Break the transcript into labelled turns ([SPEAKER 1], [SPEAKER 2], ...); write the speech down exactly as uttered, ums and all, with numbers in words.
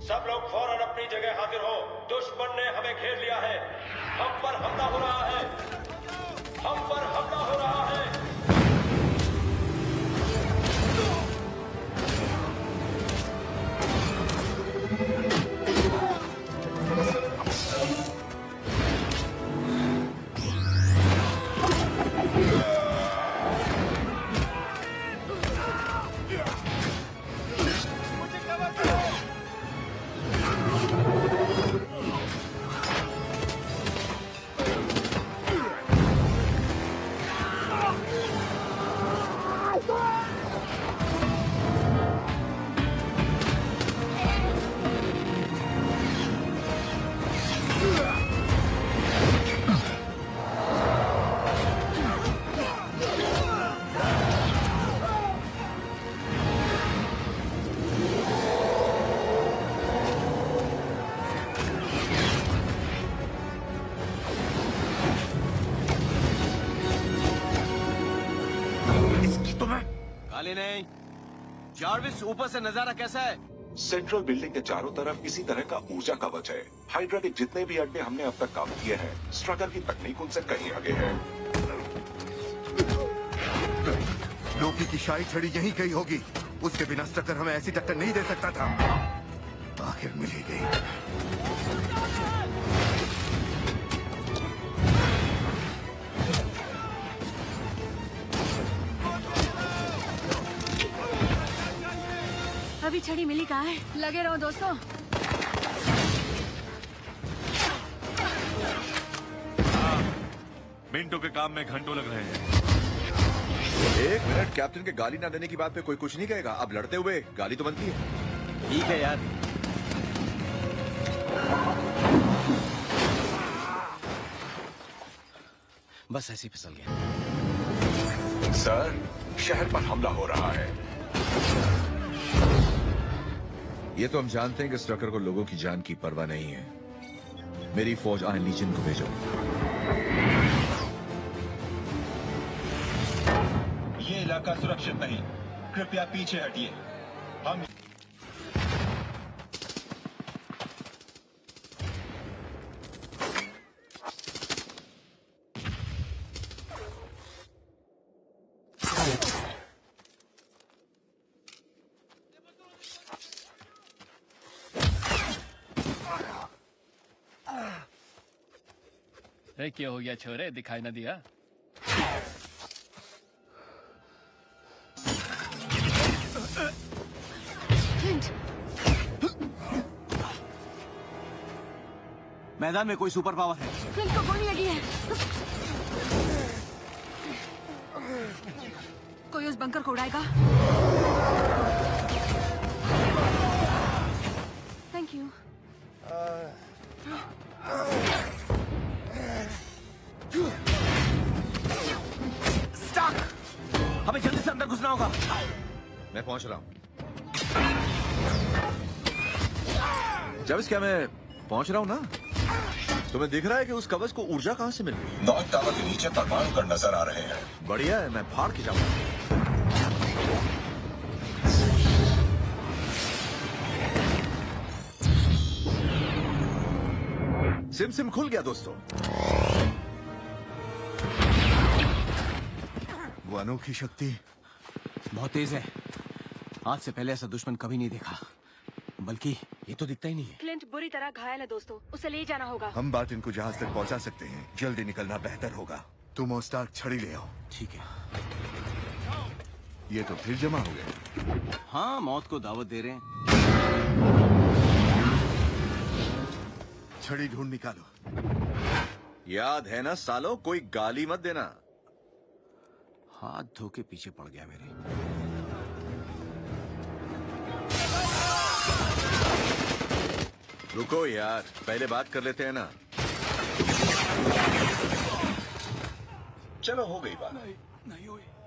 [SPEAKER 1] सब लोग फौरन अपनी जगह हाजिर हो। दुश्मन ने हमें घेर लिया है। हम पर हमला हो रहा है। हम पर हमला हो रहा है।
[SPEAKER 2] नहीं, जार्विस ऊपर से नजारा कैसा है?
[SPEAKER 3] सेंट्रल बिल्डिंग के चारों तरफ इसी तरह का ऊर्जा कवच है। हाइड्रा के जितने भी अड्डे हमने अब तक काम किए हैं, स्ट्रगल की तकनीक उनसे कहीं आगे है।
[SPEAKER 4] लोकी की शाही छड़ी यहीं कहीं होगी। उसके बिना स्ट्रगल हमें ऐसी टक्कर नहीं दे सकता था। आखिर मिल ही गई।
[SPEAKER 5] अभी छड़ी मिली कहाँ है? लगे रहो दोस्तों।
[SPEAKER 6] मिनटों के काम में घंटों लग रहे हैं।
[SPEAKER 7] एक मिनट, कैप्टन के गाली ना देने की बात पे कोई कुछ नहीं कहेगा। अब लड़ते हुए गाली तो बनती है।
[SPEAKER 2] ठीक है यार। बस ऐसे ही फिसल गया।
[SPEAKER 3] सर, शहर पर हमला हो रहा है।
[SPEAKER 7] ये तो हम जानते हैं कि स्ट्रकर को लोगों की जान की परवाह नहीं है। मेरी फौज आयन लीजन को भेजो।
[SPEAKER 1] ये इलाका सुरक्षित नहीं, कृपया पीछे हटिए। हम
[SPEAKER 8] अरे क्या हो गया छोरे, दिखाई ना दिया?
[SPEAKER 2] मैदान में कोई सुपर पावर है।
[SPEAKER 5] फ्लिंट को गोली लगी है। कोई उस बंकर को उड़ाएगा। Thank you.
[SPEAKER 2] स्टॉक! हमें जल्दी से अंदर घुसना होगा।
[SPEAKER 7] मैं पहुंच रहा हूं। जाविस, क्या मैं पहुंच रहा हूं ना? तुम्हें दिख रहा है कि उस कवच को ऊर्जा कहां से मिल रही है?
[SPEAKER 3] नॉर्थ टावर के नीचे परमाणु कण नजर आ रहे हैं।
[SPEAKER 7] बढ़िया है, मैं फाड़ के जाऊंगा। सिम सिम खुल गया दोस्तों।
[SPEAKER 4] वो अनोखी शक्ति
[SPEAKER 2] बहुत तेज है। आज से पहले ऐसा दुश्मन कभी नहीं देखा। बल्कि ये तो दिखता ही नहीं है।
[SPEAKER 5] क्लिंट बुरी तरह घायल है दोस्तों, उसे ले जाना होगा।
[SPEAKER 4] हम बात इनको जहाज तक पहुंचा सकते हैं। जल्दी निकलना बेहतर होगा। तुम और स्टार्क छड़ी ले आओ।
[SPEAKER 2] ठीक है।
[SPEAKER 4] ये तो फिर जमा हो गए।
[SPEAKER 2] हाँ, मौत को दावत दे रहे हैं।
[SPEAKER 4] छड़ी ढूंढ निकालो।
[SPEAKER 7] याद है ना सालो, कोई गाली मत देना।
[SPEAKER 2] हाथ धो के पीछे पड़ गया मेरे।
[SPEAKER 7] रुको यार, पहले बात कर लेते हैं ना।
[SPEAKER 3] चलो, हो गई बात।
[SPEAKER 8] नहीं, नहीं हुई।